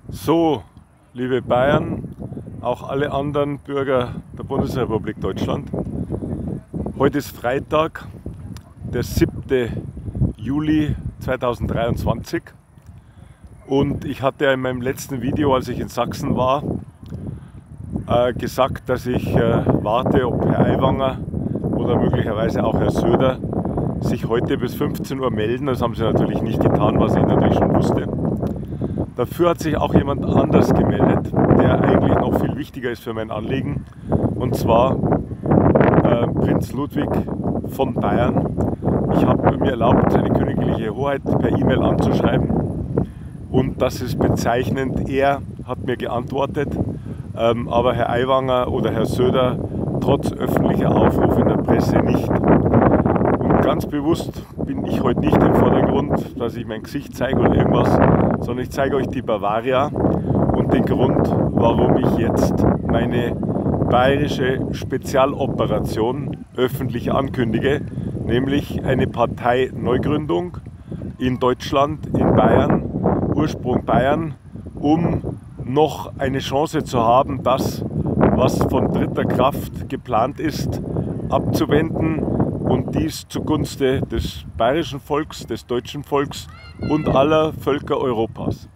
So, liebe Bayern, auch alle anderen Bürger der Bundesrepublik Deutschland. Heute ist Freitag, der 7. Juli 2023 und ich hatte ja in meinem letzten Video, als ich in Sachsen war, gesagt, dass ich warte, ob Herr Aiwanger oder möglicherweise auch Herr Söder sich heute bis 15 Uhr melden. Das haben sie natürlich nicht getan, was ich natürlich schon wusste. Dafür hat sich auch jemand anders gemeldet, der eigentlich noch viel wichtiger ist für mein Anliegen, und zwar Prinz Ludwig von Bayern. Ich habe mir erlaubt, seine königliche Hoheit per E-Mail anzuschreiben, und das ist bezeichnend. Er hat mir geantwortet, aber Herr Aiwanger oder Herr Söder trotz öffentlicher Aufrufe in der Presse nicht. Und ganz bewusst bin ich heute nicht im Vordergrund, dass ich mein Gesicht zeige oder irgendwas, sondern ich zeige euch die Bavaria und den Grund, warum ich jetzt meine bayerische Spezialoperation öffentlich ankündige, nämlich eine Parteineugründung in Deutschland, in Bayern, Ursprung Bayern, um noch eine Chance zu haben, das, was von dritter Kraft geplant ist, abzuwenden, und dies zugunsten des bayerischen Volks, des deutschen Volks und aller Völker Europas.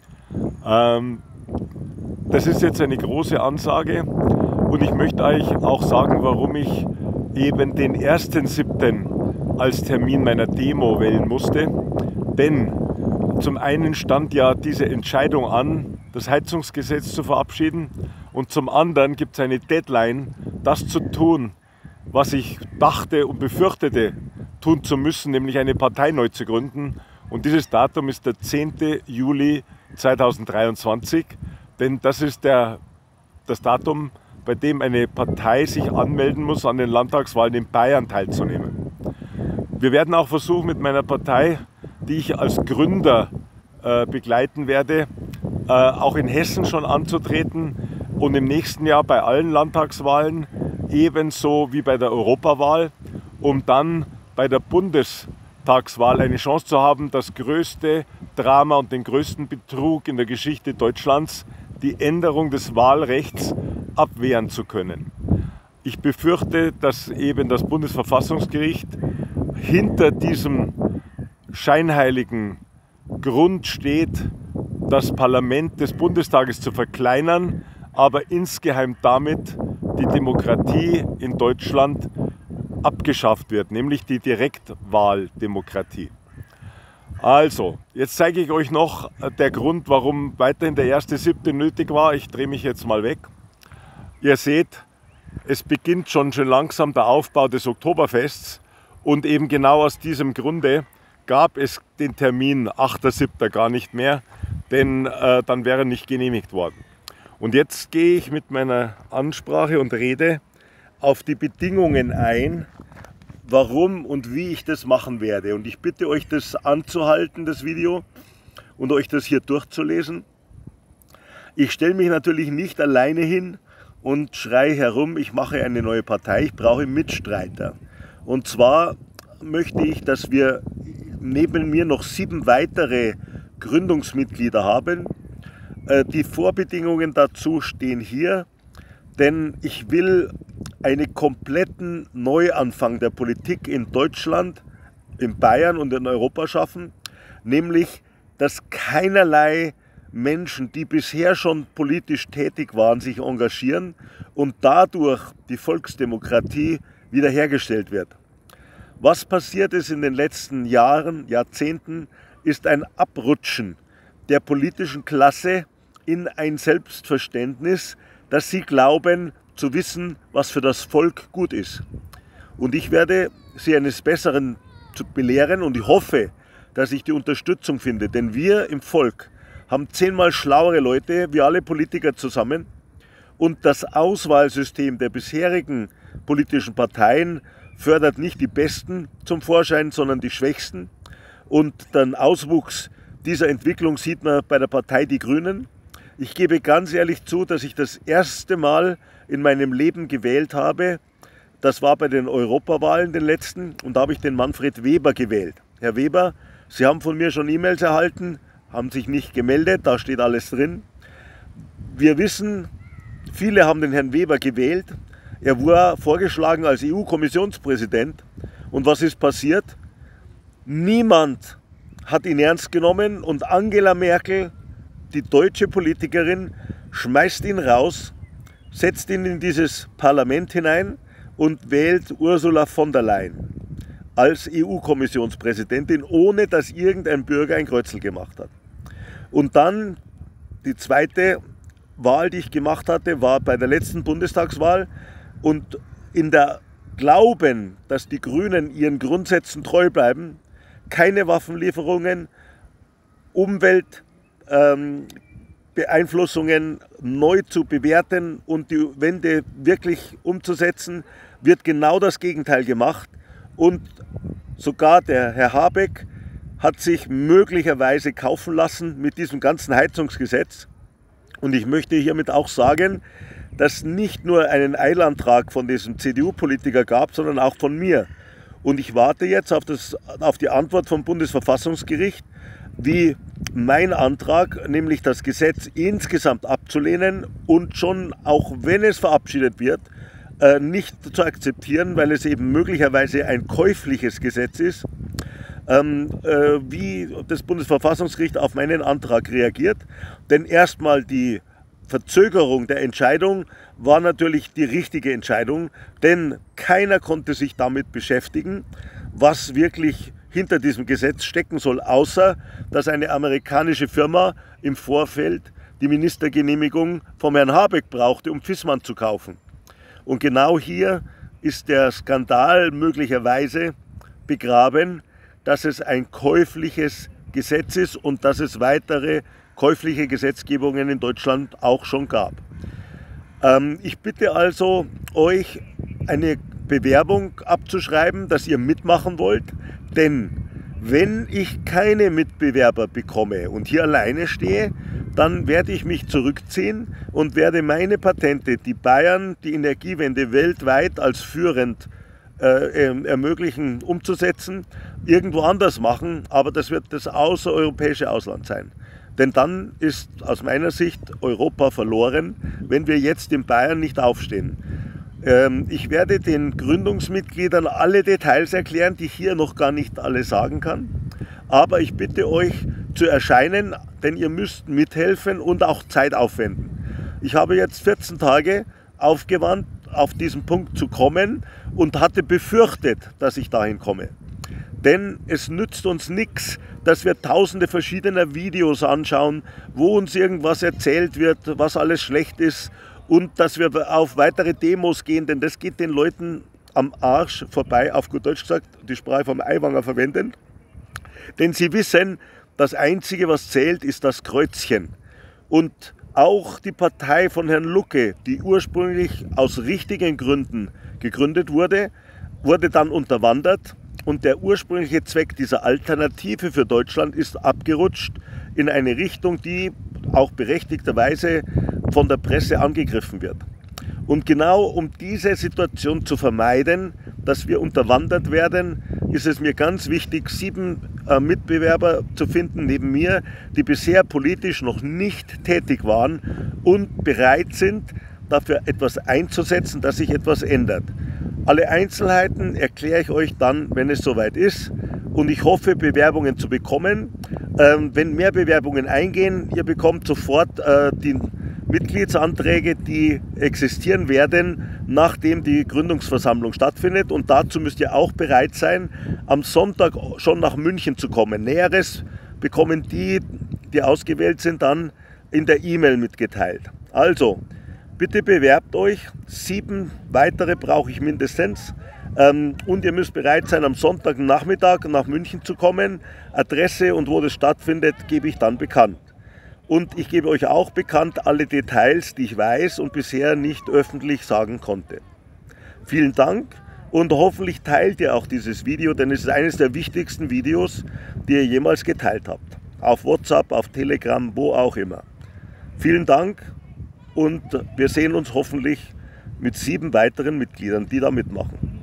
Das ist jetzt eine große Ansage, und ich möchte euch auch sagen, warum ich eben den 1.7. als Termin meiner Demo wählen musste. Denn zum einen stand ja diese Entscheidung an, das Heizungsgesetz zu verabschieden, und zum anderen gibt es eine Deadline, das zu tun, was ich dachte und befürchtete tun zu müssen, nämlich eine Partei neu zu gründen. Und dieses Datum ist der 10. Juli 2023, denn das ist das Datum, bei dem eine Partei sich anmelden muss, an den Landtagswahlen in Bayern teilzunehmen. Wir werden auch versuchen, mit meiner Partei, die ich als Gründer begleiten werde, auch in Hessen schon anzutreten und im nächsten Jahr bei allen Landtagswahlen, ebenso wie bei der Europawahl, um dann bei der Bundestagswahl eine Chance zu haben, das größte Drama und den größten Betrug in der Geschichte Deutschlands, die Änderung des Wahlrechts, abwehren zu können. Ich befürchte, dass eben das Bundesverfassungsgericht hinter diesem scheinheiligen Grund steht, das Parlament des Bundestages zu verkleinern, aber insgeheim damit die Demokratie in Deutschland abgeschafft wird, nämlich die Direktwahldemokratie. Also, jetzt zeige ich euch noch der Grund, warum weiterhin der 1.7. nötig war. Ich drehe mich jetzt mal weg. Ihr seht, es beginnt schon schön langsam der Aufbau des Oktoberfests, und eben genau aus diesem Grunde gab es den Termin 8.7. gar nicht mehr, denn dann wäre er nicht genehmigt worden. Und jetzt gehe ich mit meiner Ansprache und Rede auf die Bedingungen ein, warum und wie ich das machen werde. Und ich bitte euch, das anzuhalten, das Video, und euch das hier durchzulesen. Ich stelle mich natürlich nicht alleine hin und schreie herum, ich mache eine neue Partei, ich brauche Mitstreiter. Und zwar möchte ich, dass wir neben mir noch 7 weitere Gründungsmitglieder haben. Die Vorbedingungen dazu stehen hier, denn ich will einen kompletten Neuanfang der Politik in Deutschland, in Bayern und in Europa schaffen, nämlich dass keinerlei Menschen, die bisher schon politisch tätig waren, sich engagieren und dadurch die Volksdemokratie wiederhergestellt wird. Was passiert ist in den letzten Jahren, Jahrzehnten, ist ein Abrutschen der politischen Klasse in ein Selbstverständnis, dass sie glauben zu wissen, was für das Volk gut ist. Und ich werde sie eines Besseren belehren, und ich hoffe, dass ich die Unterstützung finde. Denn wir im Volk haben 10-mal schlauere Leute, wie alle Politiker zusammen. Und das Auswahlsystem der bisherigen politischen Parteien fördert nicht die Besten zum Vorschein, sondern die Schwächsten. Und den Auswuchs dieser Entwicklung sieht man bei der Partei Die Grünen. Ich gebe ganz ehrlich zu, dass ich das erste Mal in meinem Leben gewählt habe. Das war bei den Europawahlen, den letzten, und da habe ich den Manfred Weber gewählt. Herr Weber, Sie haben von mir schon E-Mails erhalten, haben sich nicht gemeldet, da steht alles drin. Wir wissen, viele haben den Herrn Weber gewählt. Er wurde vorgeschlagen als EU-Kommissionspräsident. Und was ist passiert? Niemand hat ihn ernst genommen und Angela Merkel, die deutsche Politikerin, schmeißt ihn raus, setzt ihn in dieses Parlament hinein und wählt Ursula von der Leyen als EU-Kommissionspräsidentin, ohne dass irgendein Bürger ein Kreuzel gemacht hat. Und dann die zweite Wahl, die ich gemacht hatte, war bei der letzten Bundestagswahl und in der Glauben, dass die Grünen ihren Grundsätzen treu bleiben, keine Waffenlieferungen, Umweltbeeinflussungen neu zu bewerten und die Wende wirklich umzusetzen, wird genau das Gegenteil gemacht. Und sogar der Herr Habeck hat sich möglicherweise kaufen lassen mit diesem ganzen Heizungsgesetz. Und ich möchte hiermit auch sagen, dass nicht nur einen Eilantrag von diesem CDU-Politiker gab, sondern auch von mir. Und ich warte jetzt auf die Antwort vom Bundesverfassungsgericht, wie mein Antrag, nämlich das Gesetz insgesamt abzulehnen und schon, auch wenn es verabschiedet wird, nicht zu akzeptieren, weil es eben möglicherweise ein käufliches Gesetz ist, wie das Bundesverfassungsgericht auf meinen Antrag reagiert. Denn erstmal die Verzögerung der Entscheidung war natürlich die richtige Entscheidung, denn keiner konnte sich damit beschäftigen, was wirklich hinter diesem Gesetz stecken soll, außer dass eine amerikanische Firma im Vorfeld die Ministergenehmigung vom Herrn Habeck brauchte, um Fissmann zu kaufen. Und genau hier ist der Skandal möglicherweise begraben, dass es ein käufliches Gesetz ist und dass es weitere käufliche Gesetzgebungen in Deutschland auch schon gab. Ich bitte also euch, eine Bewerbung abzuschreiben, dass ihr mitmachen wollt, denn wenn ich keine Mitbewerber bekomme und hier alleine stehe, dann werde ich mich zurückziehen und werde meine Patente, die Bayern die Energiewende weltweit als führend ermöglichen, umzusetzen, irgendwo anders machen, aber das wird das außereuropäische Ausland sein. Denn dann ist aus meiner Sicht Europa verloren, wenn wir jetzt in Bayern nicht aufstehen. Ich werde den Gründungsmitgliedern alle Details erklären, die ich hier noch gar nicht alle sagen kann. Aber ich bitte euch zu erscheinen, denn ihr müsst mithelfen und auch Zeit aufwenden. Ich habe jetzt 14 Tage aufgewandt, auf diesen Punkt zu kommen und hatte befürchtet, dass ich dahin komme. Denn es nützt uns nichts, dass wir tausende verschiedener Videos anschauen, wo uns irgendwas erzählt wird, was alles schlecht ist und dass wir auf weitere Demos gehen, denn das geht den Leuten am Arsch vorbei, auf gut Deutsch gesagt, die Sprache vom Aiwanger verwenden. Denn sie wissen, das Einzige, was zählt, ist das Kreuzchen. Und auch die Partei von Herrn Lucke, die ursprünglich aus richtigen Gründen gegründet wurde, wurde dann unterwandert. Und der ursprüngliche Zweck dieser Alternative für Deutschland ist abgerutscht in eine Richtung, die auch berechtigterweise von der Presse angegriffen wird. Und genau um diese Situation zu vermeiden, dass wir unterwandert werden, ist es mir ganz wichtig, 7 Mitbewerber zu finden neben mir, die bisher politisch noch nicht tätig waren und bereit sind, dafür etwas einzusetzen, dass sich etwas ändert. Alle Einzelheiten erkläre ich euch dann, wenn es soweit ist. Und ich hoffe, Bewerbungen zu bekommen. Wenn mehr Bewerbungen eingehen, ihr bekommt sofort die Mitgliedsanträge, die existieren werden, nachdem die Gründungsversammlung stattfindet. Und dazu müsst ihr auch bereit sein, am Sonntag schon nach München zu kommen. Näheres bekommen die, die ausgewählt sind, dann in der E-Mail mitgeteilt. Also, bitte bewerbt euch. 7 weitere brauche ich mindestens. Und ihr müsst bereit sein, am Sonntagnachmittag nach München zu kommen. Adresse und wo das stattfindet, gebe ich dann bekannt. Und ich gebe euch auch bekannt alle Details, die ich weiß und bisher nicht öffentlich sagen konnte. Vielen Dank und hoffentlich teilt ihr auch dieses Video, denn es ist eines der wichtigsten Videos, die ihr jemals geteilt habt. Auf WhatsApp, auf Telegram, wo auch immer. Vielen Dank und wir sehen uns hoffentlich mit 7 weiteren Mitgliedern, die da mitmachen.